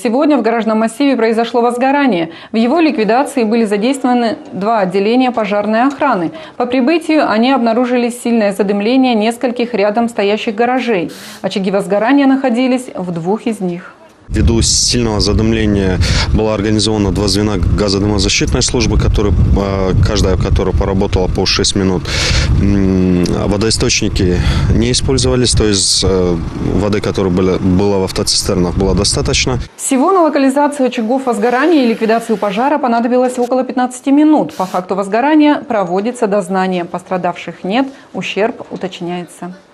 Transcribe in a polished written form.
Сегодня в гаражном массиве произошло возгорание. В его ликвидации были задействованы 2 отделения пожарной охраны. По прибытию они обнаружили сильное задымление нескольких рядом стоящих гаражей. Очаги возгорания находились в 2 из них. Ввиду сильного задымления было организовано 2 звена газодымозащитной службы, каждая которая поработала по 6 минут. Водоисточники не использовались, то есть воды, которая была в автоцистернах, было достаточно. Всего на локализацию очагов возгорания и ликвидацию пожара понадобилось около 15 минут. По факту возгорания проводится дознание. Пострадавших нет, ущерб уточняется.